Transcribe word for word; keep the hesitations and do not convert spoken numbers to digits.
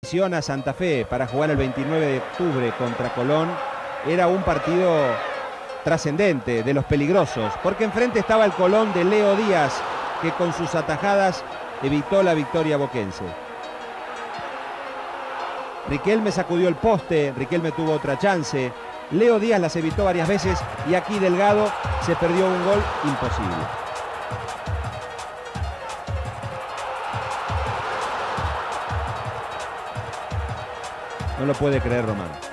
A Santa Fe para jugar el veintinueve de octubre contra Colón era un partido trascendente, de los peligrosos, porque enfrente estaba el Colón de Leo Díaz, que con sus atajadas evitó la victoria boquense. Riquelme sacudió el poste, Riquelme tuvo otra chance, Leo Díaz las evitó varias veces y aquí Delgado se perdió un gol imposible. No lo puede creer Román.